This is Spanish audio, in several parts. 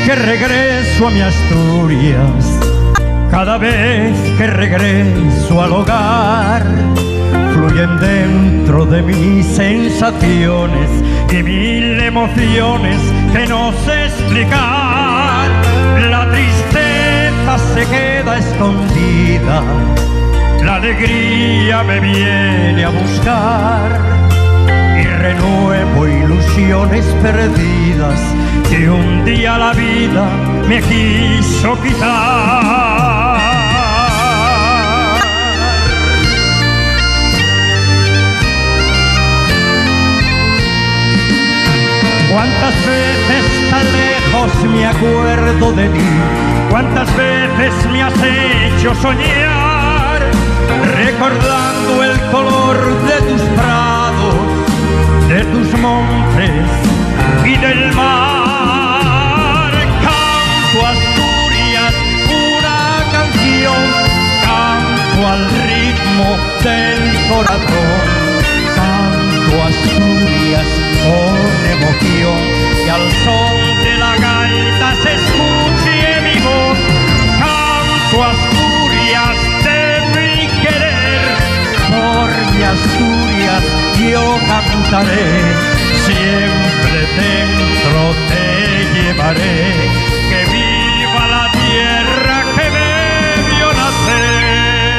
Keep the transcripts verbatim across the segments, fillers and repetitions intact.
que regreso a mi Asturias, cada vez que regreso al hogar, fluyen dentro de mí sensaciones y mil emociones que no sé explicar. La tristeza se queda escondida, la alegría me viene a buscar y renuevo ilusiones perdidas que un día la vida me quiso quitar. Cuántas veces tan lejos me acuerdo de ti, cuántas veces me has hecho soñar, recordando el color de tus prados, de tus montes y del mar. Canto a Asturias una canción, canto al ritmo del corazón, canto a Asturias con emoción, y al son de la gaita se escuche mi voz. Canto a Asturias de mi querer, por mi Asturias yo cantaré, siempre dentro te llevaré. Que viva la tierra que me vio nacer.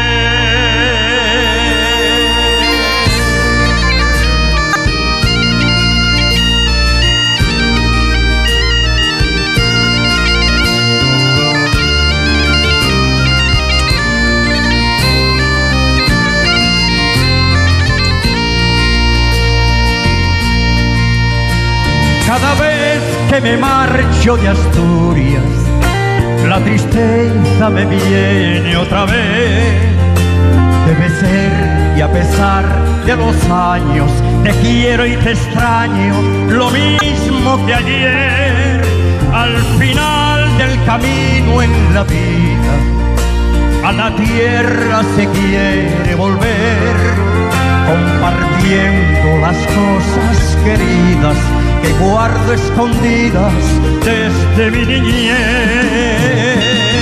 Cada vez que me marcho de Asturias, la tristeza me viene otra vez. Debe ser, y a pesar de los años, te quiero y te extraño lo mismo que ayer. Al final del camino en la vida, a la tierra se quiere volver, compartiendo las cosas queridas que guardo escondidas desde mi niñez.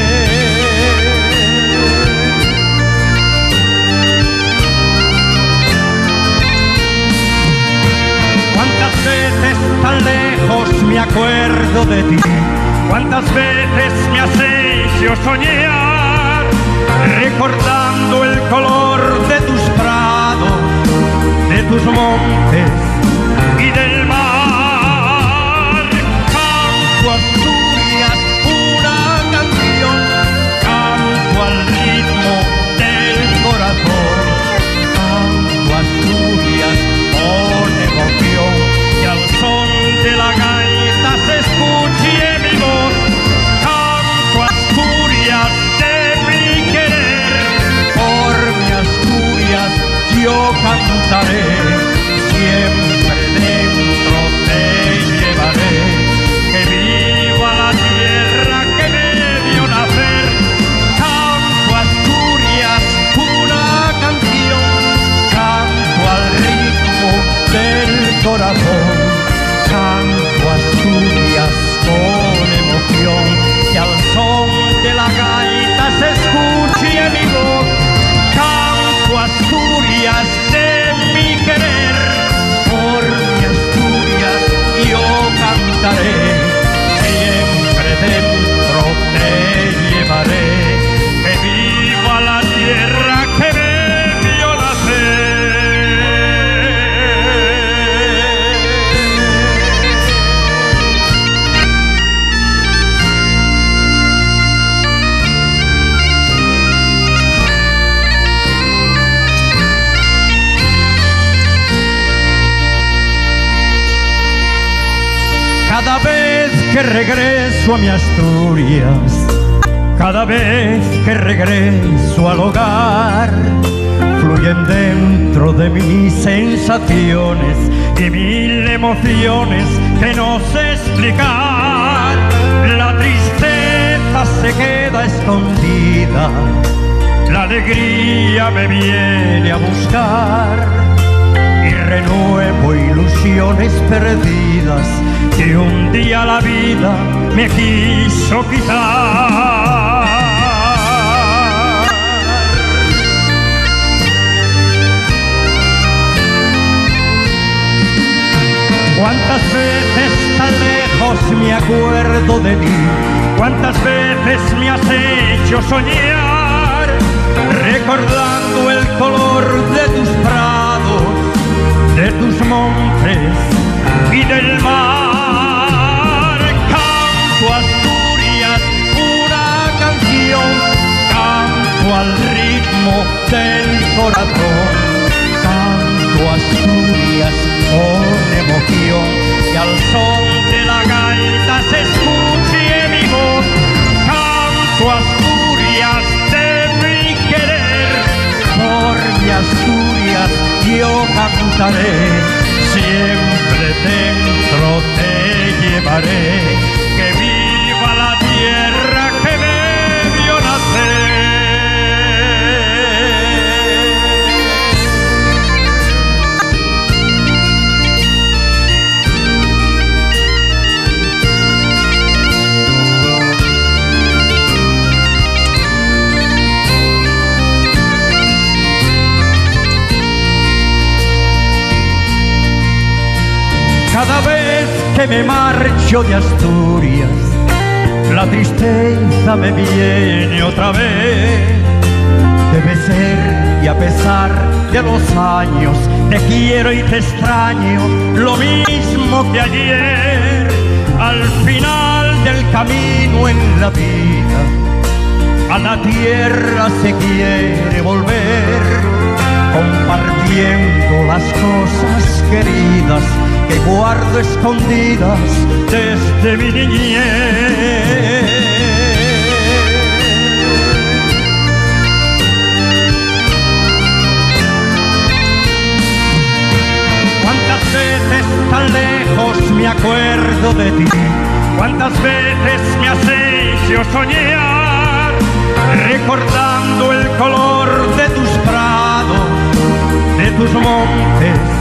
Cuántas veces tan lejos me acuerdo de ti, cuántas veces me has hecho soñar, recordando el color de tus prados, de tus montes y del mar. Canto a Asturias una canción, canto al ritmo del corazón, canto a Asturias con emoción, y al son de la gaita se escuche mi voz. Canto a Asturias de mi querer, por mi Asturias yo cantaré, siempre dentro te llevaré. Que viva la tierra que me vio nacer. Canto a Asturias una canción, canto al ritmo del corazón, canto a Asturias con emoción, y al son de la gaita se escuche mi voz. Canto a Asturias de mi querer, por mi Asturias yo cantaré, siempre dentro te llevaré. Que viva la tierra que me vio nacer. Cada vez que regreso a mi Asturias, cada vez que regreso al hogar, fluyen dentro de mí sensaciones y mil emociones que no sé explicar. La tristeza se queda escondida, la alegría me viene a buscar y renuevo ilusiones perdidas heridas que un día la vida me quiso quitar. Cuántas veces tan lejos me acuerdo de ti, cuántas veces me has hecho soñar, recordando el color de tus prados, de tus montes y del mar. Canto a Asturias una canción, canto al ritmo del corazón, canto a Asturias con emoción, y al son de la gaita se escuche mi voz. Canto a Asturias de mi querer, por mi Asturias yo cantaré, siempre dentro te llevaré. Que viva la tierra que me vio nacer. Cada vez que me marcho de Asturias, la tristeza me viene otra vez. Debe ser, y a pesar de los años, te quiero y te extraño lo mismo que ayer. Al final del camino en la vida, a la tierra se quiere volver, compartiendo las cosas queridas que guardo escondidas desde mi niñez. Cuántas veces tan lejos me acuerdo de ti, cuántas veces me has hecho soñar, recordando el color de tus prados, de tus montes